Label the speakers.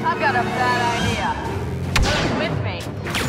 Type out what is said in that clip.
Speaker 1: I've got a bad idea. Who's with me?